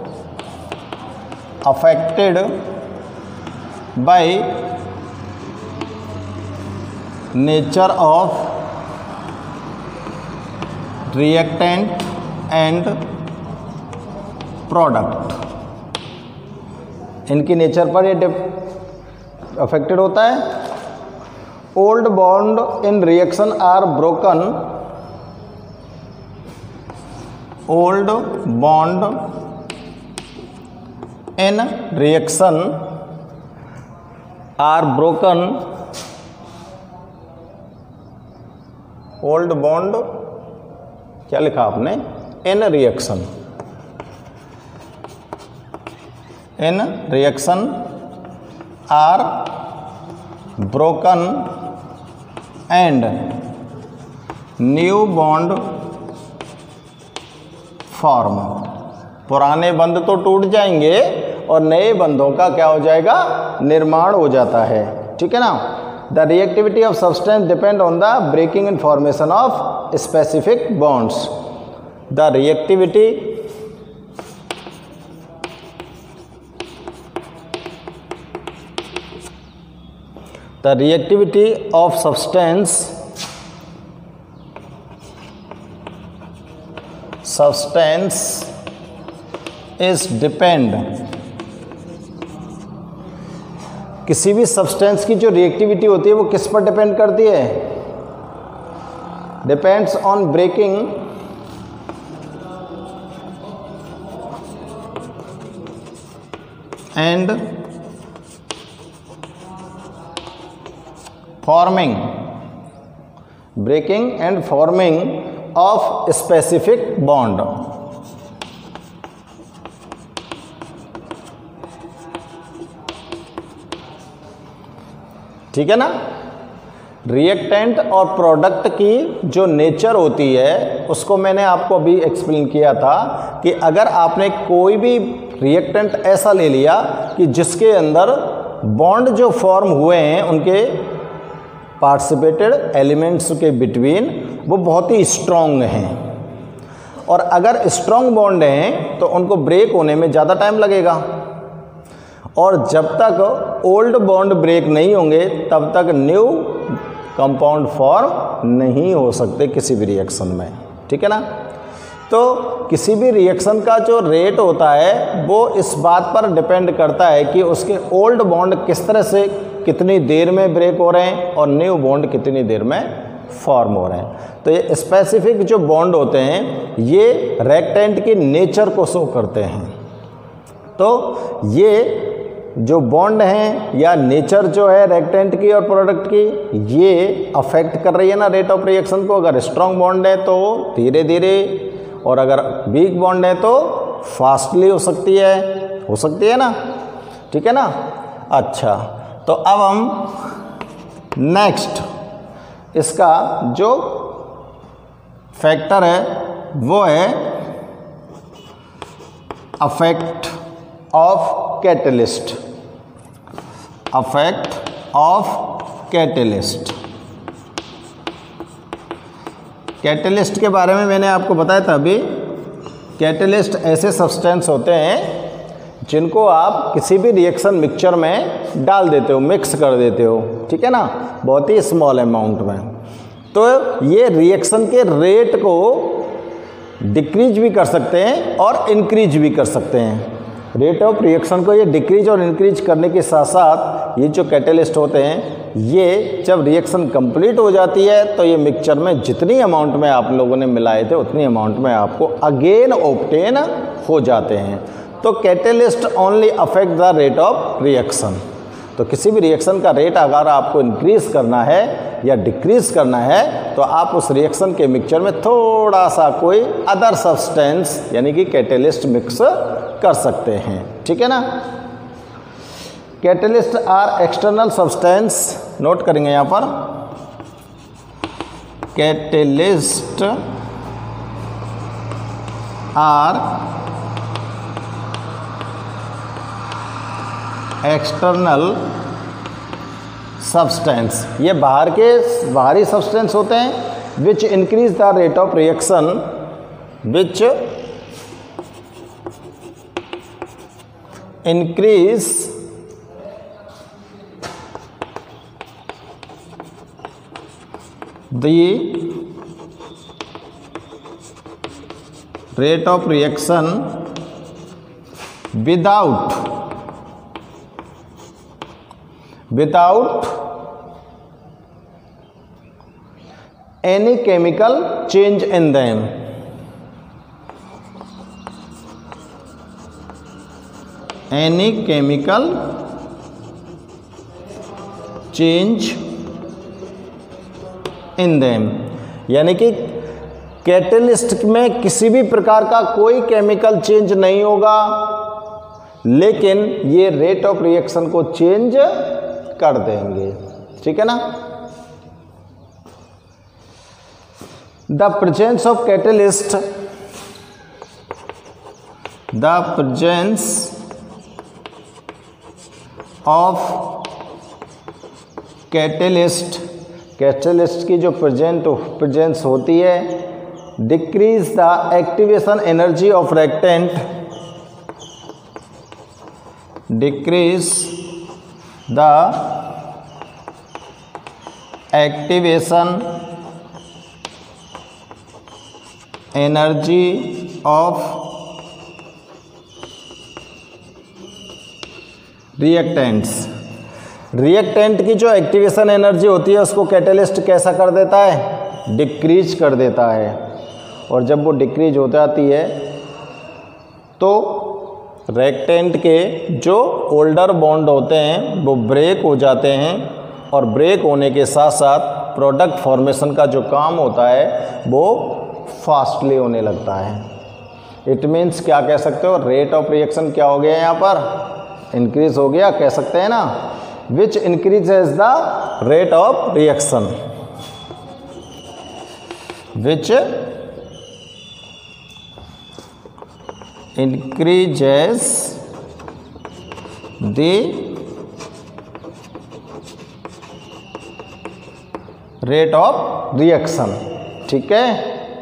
affected by nature of reactant and product। इनकी नेचर पर ये अफेक्टेड होता है old bond in reaction are broken, old bond in reaction are broken, old bond क्या लिखा आपने, in reaction, in reaction are broken and new bond form, पुराने बंध तो टूट जाएंगे और नए बंधों का क्या हो जाएगा, निर्माण हो जाता है। ठीक है ना। The reactivity of substance depend on the breaking and formation of specific bonds. The reactivity of substance is depend, किसी भी सब्सटेंस की जो रिएक्टिविटी होती है वो किस पर डिपेंड करती है, depends on breaking and forming, breaking and forming of specific bond। ठीक है ना। रिएक्टेंट और प्रोडक्ट की जो नेचर होती है उसको मैंने आपको अभी एक्सप्लेन किया था कि अगर आपने कोई भी रिएक्टेंट ऐसा ले लिया कि जिसके अंदर बॉन्ड जो फॉर्म हुए हैं उनके पार्टिसिपेटेड एलिमेंट्स के बिटवीन वो बहुत ही स्ट्रॉन्ग हैं, और अगर स्ट्रॉन्ग बॉन्ड हैं तो उनको ब्रेक होने में ज़्यादा टाइम लगेगा, और जब तक ओल्ड बॉन्ड ब्रेक नहीं होंगे तब तक न्यू कंपाउंड फॉर्म नहीं हो सकते किसी भी रिएक्शन में। ठीक है ना। तो किसी भी रिएक्शन का जो रेट होता है वो इस बात पर डिपेंड करता है कि उसके ओल्ड बॉन्ड किस तरह से कितनी देर में ब्रेक हो रहे हैं और न्यू बॉन्ड कितनी देर में फॉर्म हो रहे हैं। तो ये स्पेसिफिक जो बॉन्ड होते हैं ये रिएक्टेंट की नेचर को शो करते हैं। तो ये जो बॉन्ड हैं या नेचर जो है रिएक्टेंट की और प्रोडक्ट की, ये अफेक्ट कर रही है ना रेट ऑफ रिएक्शन को। अगर स्ट्रॉन्ग बॉन्ड है तो धीरे धीरे, और अगर वीक बॉन्ड है तो फास्टली हो सकती है ना। ठीक है ना। अच्छा, तो अब हम नेक्स्ट इसका जो फैक्टर है वो है affect of catalyst, affect of catalyst. Catalyst के बारे में मैंने आपको बताया था अभी। कैटलिस्ट ऐसे सब्सटेंस होते हैं जिनको आप किसी भी रिएक्शन मिक्सचर में डाल देते हो, मिक्स कर देते हो। ठीक है ना, बहुत ही स्मॉल अमाउंट में। तो ये रिएक्शन के रेट को डिक्रीज भी कर सकते हैं और इंक्रीज भी कर सकते हैं। रेट ऑफ रिएक्शन को ये डिक्रीज और इंक्रीज करने के साथ साथ ये जो कैटलिस्ट होते हैं ये जब रिएक्शन कंप्लीट हो जाती है तो ये मिक्सचर में जितनी अमाउंट में आप लोगों ने मिलाए थे उतनी अमाउंट में आपको अगेन ऑब्टेन हो जाते हैं। तो catalyst only affect the rate of reaction. तो किसी भी रिएक्शन का रेट अगर आपको इंक्रीज करना है या डिक्रीज करना है तो आप उस रिएक्शन के मिक्सचर में थोड़ा सा कोई अदर सब्सटेंस यानी कि कैटलिस्ट मिक्स कर सकते हैं। ठीक है ना। Catalyst are external substance, note करेंगे यहाँ पर, कैटलिस्ट आर एक्सटर्नल सब्सटेंस, ये बाहरी सब्सटेंस होते हैं which increase the rate of reaction, which increase the rate of reaction any chemical change in them. Any chemical change in them, यानी कि catalyst में किसी भी प्रकार का कोई केमिकल चेंज नहीं होगा, लेकिन ये रेट ऑफ रिएक्शन को चेंज कर देंगे। ठीक है ना। The presence of catalyst, the presence of catalyst, catalyst की जो प्रेजेंस होती है, decrease the activation energy of reactant, decrease the activation energy of reactants. Reactant की जो एक्टिवेशन एनर्जी होती है उसको कैटेलिस्ट कैसा कर देता है, डिक्रीज कर देता है। और जब वो डिक्रीज हो जाती है तो रिएक्टेंट के जो ओल्डर बॉन्ड होते हैं वो ब्रेक हो जाते हैं, और ब्रेक होने के साथ साथ प्रोडक्ट फॉर्मेशन का जो काम होता है वो फास्टली होने लगता है। इट मीन्स क्या कह सकते हो, रेट ऑफ रिएक्शन क्या हो गया यहाँ पर, इंक्रीज हो गया, कह सकते हैं ना। Which increases the rate of reaction, which increases the rate of reaction। ठीक है।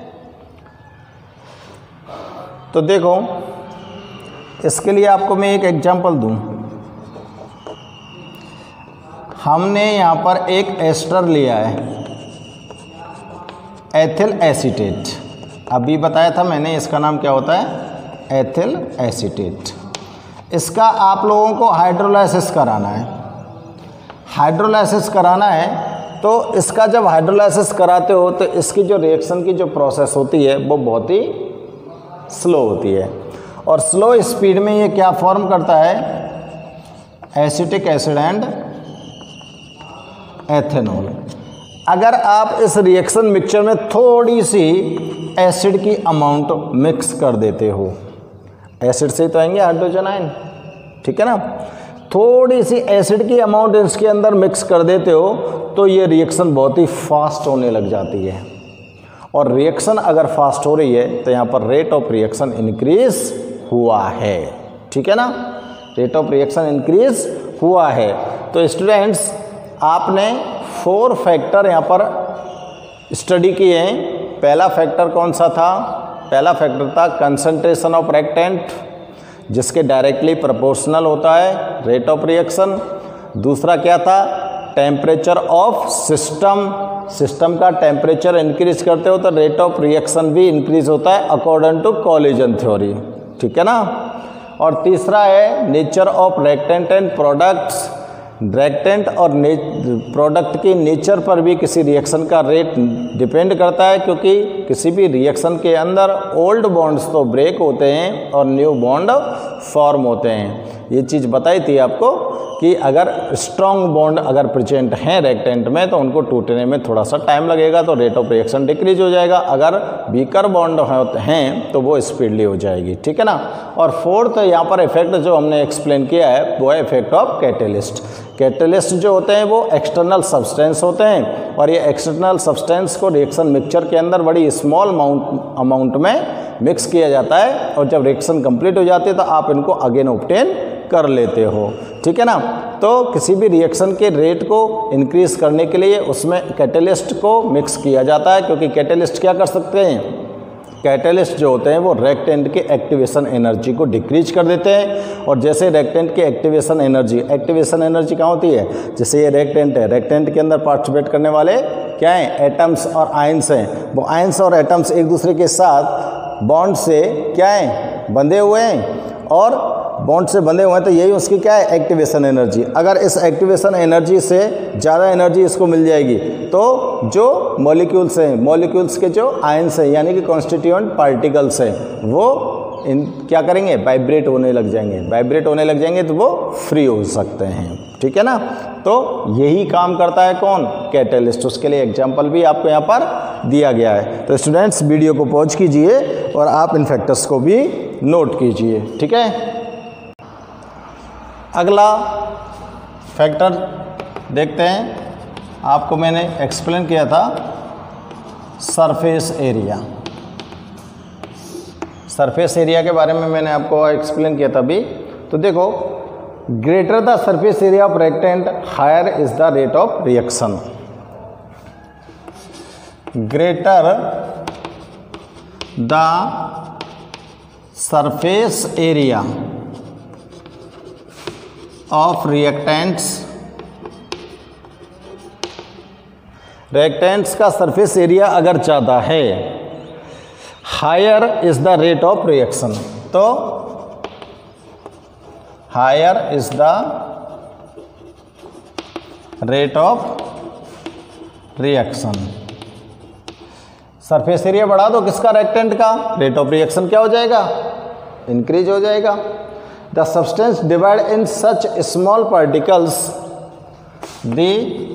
तो देखो इसके लिए आपको मैं एक एग्जांपल दूं। हमने यहाँ पर एक एस्टर लिया है, एथिल एसीटेट। अभी बताया था मैंने इसका नाम क्या होता है, एथिल एसीटेट। इसका आप लोगों को हाइड्रोलाइसिस कराना है। हाइड्रोलाइसिस कराना है तो इसका जब हाइड्रोलाइसिस कराते हो तो इसकी जो रिएक्शन की जो प्रोसेस होती है वो बहुत ही स्लो होती है, और स्लो स्पीड में ये क्या फॉर्म करता है, एसिटिक एसिड एंड एथेनॉल। अगर आप इस रिएक्शन मिक्सचर में थोड़ी सी एसिड की अमाउंट मिक्स कर देते हो, एसिड से तो आएंगे हाइड्रोजन आयन, ठीक है ना, थोड़ी सी एसिड की अमाउंट इसके अंदर मिक्स कर देते हो तो ये रिएक्शन बहुत ही फास्ट होने लग जाती है। और रिएक्शन अगर फास्ट हो रही है तो यहाँ पर रेट ऑफ रिएक्शन इंक्रीज हुआ है। ठीक है ना, रेट ऑफ रिएक्शन इंक्रीज हुआ है। तो स्टूडेंट्स आपने 4 फैक्टर यहाँ पर स्टडी किए हैं। पहला फैक्टर कौन सा था, पहला फैक्टर था कंसंट्रेशन ऑफ रिएक्टेंट, जिसके डायरेक्टली प्रोपोर्शनल होता है रेट ऑफ रिएक्शन। दूसरा क्या था, टेम्परेचर ऑफ सिस्टम, सिस्टम का टेम्परेचर इंक्रीज करते हो तो रेट ऑफ रिएक्शन भी इंक्रीज होता है अकॉर्डिंग टू कॉलिजन थ्योरी। ठीक है ना। और तीसरा है nature of reactant and products. Reactant और प्रोडक्ट की नेचर पर भी किसी रिएक्शन का रेट डिपेंड करता है, क्योंकि किसी भी रिएक्शन के अंदर ओल्ड बॉन्ड्स तो ब्रेक होते हैं और न्यू बॉन्ड फॉर्म होते हैं। ये चीज़ बताई थी आपको कि अगर स्ट्रॉन्ग बॉन्ड अगर प्रेजेंट हैं रिएक्टेंट में तो उनको टूटने में थोड़ा सा टाइम लगेगा, तो रेट ऑफ रिएक्शन डिक्रीज हो जाएगा। अगर वीकर बॉन्ड हैं तो वो स्पीडली हो जाएगी। ठीक है ना। और फोर्थ यहाँ पर इफेक्ट जो हमने एक्सप्लेन किया है वो है इफेक्ट ऑफ कैटेलिस्ट। कैटेलिस्ट जो होते हैं वो एक्सटर्नल सब्सटेंस होते हैं, और ये एक्सटर्नल सब्सटेंस को रिएक्शन मिक्सचर के अंदर बड़ी स्मॉल अमाउंट में मिक्स किया जाता है, और जब रिएक्शन कंप्लीट हो जाती है तो आप इनको अगेन ऑब्टेन कर लेते हो। ठीक है ना। तो किसी भी रिएक्शन के रेट को इंक्रीज करने के लिए उसमें कैटेलिस्ट को मिक्स किया जाता है, क्योंकि कैटेलिस्ट क्या कर सकते हैं, कैटेलिस्ट जो होते हैं वो रिएक्टेंट के एक्टिवेशन एनर्जी को डिक्रीज कर देते हैं। और जैसे रिएक्टेंट की एक्टिवेशन एनर्जी कहाँ होती है, जैसे ये रिएक्टेंट है, रिएक्टेंट के अंदर पार्टिसिपेट करने वाले क्या हैं, एटम्स और आयंस हैं। वो आयंस और एटम्स एक दूसरे के साथ बॉन्ड से क्या हैं, बंधे हुए हैं, और बॉन्ड से बंधे हुए हैं तो यही उसकी क्या है, एक्टिवेशन एनर्जी। अगर इस एक्टिवेशन एनर्जी से ज़्यादा एनर्जी इसको मिल जाएगी तो जो मॉलिक्यूल्स हैं, मॉलिक्यूल्स के जो आयंस हैं यानी कि कॉन्स्टिट्यूएंट पार्टिकल्स हैं वो क्या करेंगे, वाइब्रेट होने लग जाएंगे। वाइब्रेट होने लग जाएंगे तो वो फ्री हो सकते हैं, ठीक है ना। तो यही काम करता है कौन, कैटलिस्ट। उसके लिए एग्जाम्पल भी आपको यहाँ पर दिया गया है। तो स्टूडेंट्स वीडियो को पॉज कीजिए और आप इन फैक्टर्स को भी नोट कीजिए, ठीक है। अगला फैक्टर देखते हैं, आपको मैंने एक्सप्लेन किया था सरफेस एरिया। सरफेस एरिया के बारे में मैंने आपको एक्सप्लेन किया था अभी। तो देखो, greater the surface area of reactant higher is the rate of reaction. Greater the surface area of reactants, reactants का सरफेस एरिया अगर ज़्यादा है, higher is the rate of reaction. तो higher is the rate of reaction. Surface area बढ़ा दो किसका, reactant का, rate of reaction क्या हो जाएगा, इंक्रीज हो जाएगा। The substance divide in such small particles, the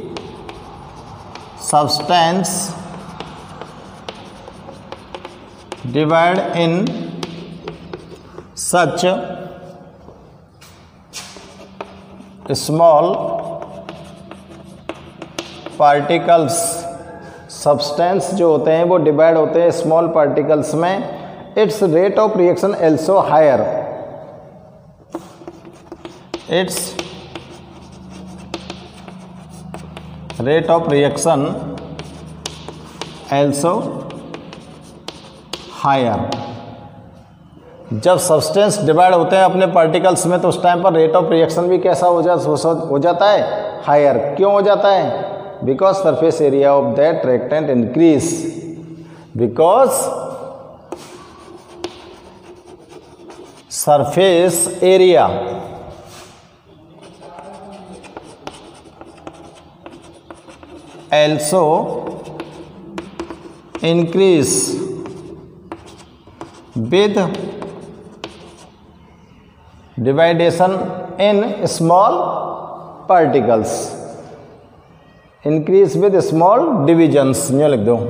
substance divide in such small particles, substance जो होते हैं वो डिवाइड होते हैं स्मॉल पार्टिकल्स में। Its rate of reaction also higher, its rate of reaction also higher. जब सब्सटेंस डिवाइड होते हैं अपने पार्टिकल्स में तो उस टाइम पर रेट ऑफ रिएक्शन भी कैसा हो जाता है, हायर। क्यों हो जाता है, because surface area of that reactant increase, because surface area also increase with dividation in small particles, increase with small divisions। यूँ लिख दो,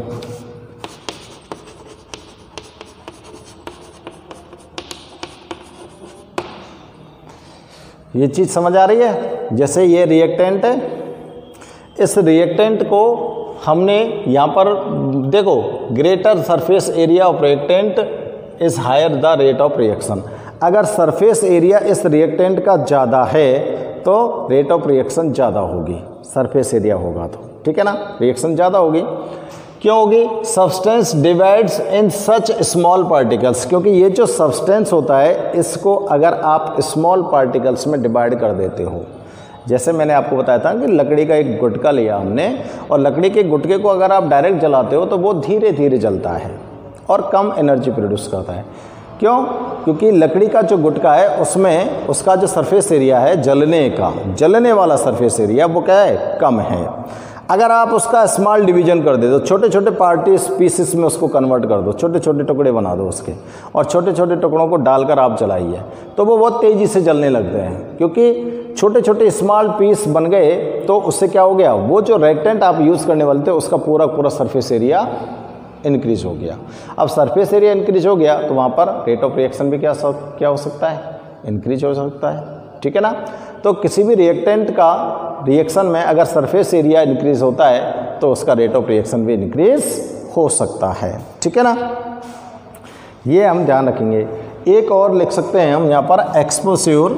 ये चीज़ समझ आ रही है। जैसे ये रिएक्टेंट है, इस रिएक्टेंट को हमने यहाँ पर देखो, greater surface area of reactant is higher the rate of reaction. अगर सरफेस एरिया इस रिएक्टेंट का ज़्यादा है तो रेट ऑफ रिएक्शन ज़्यादा होगी, सरफेस एरिया होगा तो, ठीक है ना, रिएक्शन ज़्यादा होगी। क्यों होगी, substance divides in such small particles, क्योंकि ये जो सब्सटेंस होता है इसको अगर आप स्मॉल पार्टिकल्स में डिवाइड कर देते हो, जैसे मैंने आपको बताया था कि लकड़ी का एक गुटका लिया हमने, और लकड़ी के गुटके को अगर आप डायरेक्ट जलाते हो तो वो धीरे धीरे जलता है और कम एनर्जी प्रोड्यूस करता है। क्यों, क्योंकि लकड़ी का जो गुटका है उसमें उसका जो सरफेस एरिया है जलने वाला सरफेस एरिया वो क्या है, कम है। अगर आप उसका स्मॉल डिवीजन कर दे दो, छोटे छोटे पीसेस में उसको कन्वर्ट कर दो, छोटे छोटे टुकड़े बना दो उसके, और छोटे छोटे टुकड़ों को डालकर आप जलाइए तो वो बहुत तेज़ी से जलने लगते हैं, क्योंकि छोटे छोटे स्मॉल पीस बन गए। तो उससे क्या हो गया, वो जो रेक्टेंट आप यूज़ करने वाले थे उसका पूरा सरफेस एरिया इंक्रीज हो गया। अब सरफेस एरिया इंक्रीज हो गया तो वहाँ पर रेट ऑफ रिएक्शन भी क्या हो सकता है, इंक्रीज हो सकता है, ठीक है ना। तो किसी भी रिएक्टेंट का रिएक्शन में अगर सरफेस एरिया इंक्रीज होता है तो उसका रेट ऑफ रिएक्शन भी इंक्रीज हो सकता है, ठीक है ना। ये हम ध्यान रखेंगे। एक और लिख सकते हैं हम यहाँ पर, एक्सपोज्योर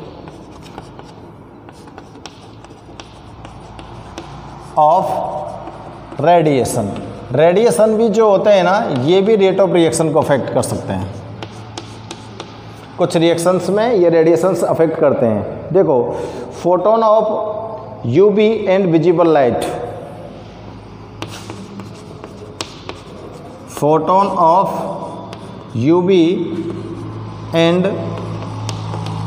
ऑफ रेडिएशन। रेडिएशन भी जो होते हैं ना, ये भी रेट ऑफ रिएक्शन को अफेक्ट कर सकते हैं। कुछ रिएक्शंस में ये रेडिएशंस अफेक्ट करते हैं। देखो, photon of UV and visible light, photon of UV and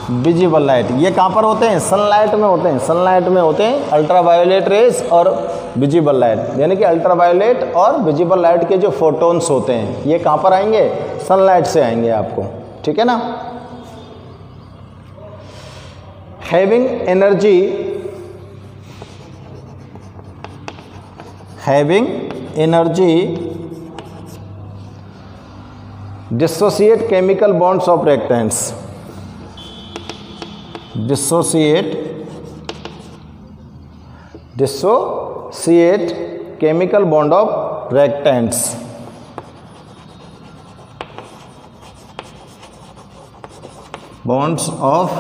visible light, ये कहाँ पर होते हैं? सनलाइट में होते हैं, सनलाइट में होते हैं अल्ट्रावायोलेट रेज और विजिबल लाइट, यानी कि अल्ट्रावायोलेट और विजिबल लाइट के जो फोटोन्स होते हैं ये कहाँ पर आएंगे? सनलाइट से आएंगे आपको, ठीक है ना। Having energy dissociate chemical bonds of reactants, dissociate chemical bond of reactants, bonds of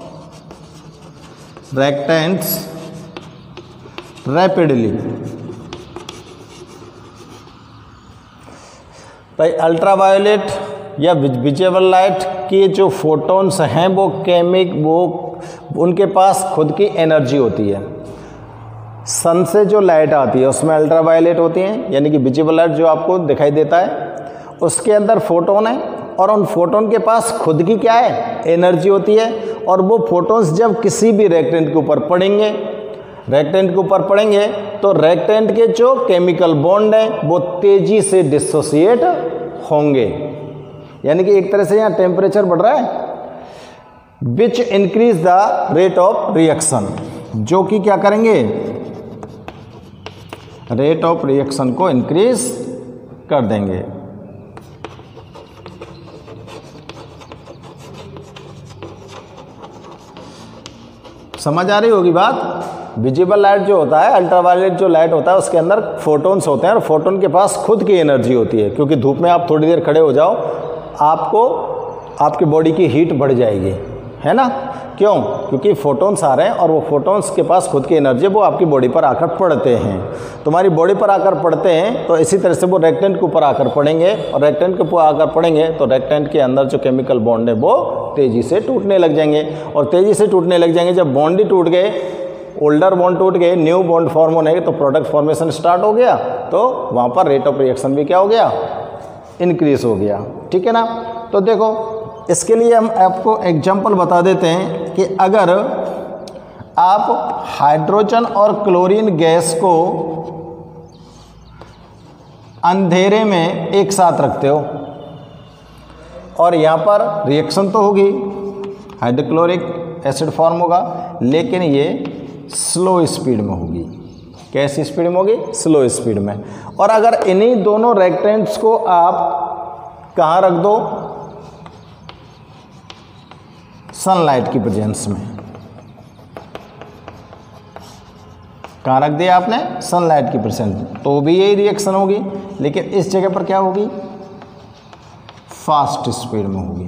reactants rapidly। भाई अल्ट्रावायोलेट या विजिबल लाइट के जो फोटोन्स हैं वो उनके पास खुद की एनर्जी होती है। सन से जो लाइट आती है उसमें अल्ट्रावायोलेट होती हैं, यानी कि विजिबल लाइट जो आपको दिखाई देता है उसके अंदर फोटोन है और उन फोटोन के पास खुद की क्या है? एनर्जी होती है। और वो फोटोन्स जब किसी भी रेक्टेंट के ऊपर पड़ेंगे तो रेक्टेंट के जो केमिकल बॉन्ड हैं वो तेजी से डिसोसिएट होंगे, यानी कि एक तरह से यहाँ टेम्परेचर बढ़ रहा है, which increase the rate of reaction, जो कि क्या करेंगे? रेट ऑफ रिएक्शन को इंक्रीज कर देंगे। समझ आ रही होगी बात। विजिबल लाइट जो होता है, अल्ट्रावायलेट जो लाइट होता है उसके अंदर फोटोन्स होते हैं और फोटोन के पास खुद की एनर्जी होती है, क्योंकि धूप में आप थोड़ी देर खड़े हो जाओ आपको आपकी बॉडी की हीट बढ़ जाएगी, है ना। क्यों? क्योंकि फोटोन्स आ रहे हैं और वो फोटोन्स के पास खुद की एनर्जी वो आपकी बॉडी पर आकर पड़ते हैं। तुम्हारी बॉडी पर आकर पड़ते हैं तो इसी तरह से वो रेक्टेंट के ऊपर आकर पड़ेंगे और रेक्टेंट के ऊपर आकर पड़ेंगे तो रेक्टेंट के अंदर जो केमिकल बॉन्ड है वो तेज़ी से टूटने लग जाएंगे। और तेज़ी से टूटने लग जाएंगे, जब बॉन्ड ही टूट गए, ओल्डर बॉन्ड टूट गए, न्यू बॉन्ड फॉर्म होने तो प्रोडक्ट फॉर्मेशन स्टार्ट हो गया, तो वहाँ पर रेट ऑफ रिएक्शन भी क्या हो गया? इंक्रीज हो गया, ठीक है ना। तो देखो इसके लिए हम आपको एग्जांपल बता देते हैं कि अगर आप हाइड्रोजन और क्लोरीन गैस को अंधेरे में एक साथ रखते हो और यहाँ पर रिएक्शन तो होगी, हाइड्रोक्लोरिक एसिड फॉर्म होगा, लेकिन ये स्लो स्पीड में होगी। कैसी स्पीड में होगी? स्लो स्पीड में। और अगर इन्हीं दोनों रिएक्टेंट्स को आप कहाँ रख दो? सनलाइट की प्रेजेंस में। कहाँ रख दिया आपने? सनलाइट की प्रेजेंस में, तो भी यही रिएक्शन होगी, लेकिन इस जगह पर क्या होगी? फास्ट स्पीड में होगी,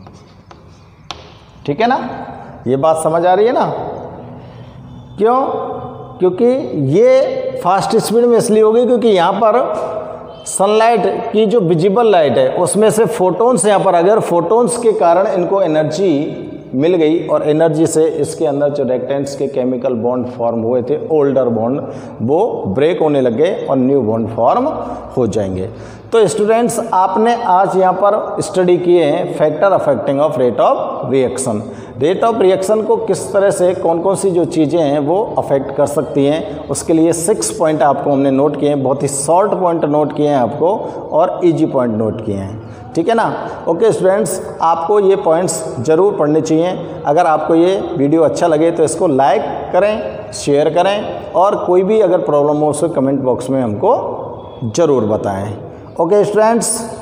ठीक है ना। ये बात समझ आ रही है ना? क्यों? क्योंकि ये फास्ट स्पीड में इसलिए होगी क्योंकि यहाँ पर सनलाइट की जो विजिबल लाइट है उसमें से फोटोन्स यहाँ पर, अगर फोटोन्स के कारण इनको एनर्जी मिल गई और एनर्जी से इसके अंदर जो रेक्टेंट्स के केमिकल बॉन्ड फॉर्म हुए थे, ओल्डर बॉन्ड, वो ब्रेक होने लग गए और न्यू बॉन्ड फॉर्म हो जाएंगे। तो स्टूडेंट्स, आपने आज यहाँ पर स्टडी किए हैं factor affecting of rate of reaction. Rate of reaction को किस तरह से कौन कौन सी जो चीज़ें हैं वो अफेक्ट कर सकती हैं, उसके लिए 6 पॉइंट आपको हमने नोट किए हैं। बहुत ही शॉर्ट पॉइंट नोट किए हैं आपको और इजी पॉइंट नोट किए हैं, ठीक है ना। ओके स्टूडेंट्स, आपको ये पॉइंट्स ज़रूर पढ़ने चाहिए। अगर आपको ये वीडियो अच्छा लगे तो इसको लाइक करें, शेयर करें और कोई भी अगर प्रॉब्लम हो उसको कमेंट बॉक्स में हमको ज़रूर बताएं। Okay students.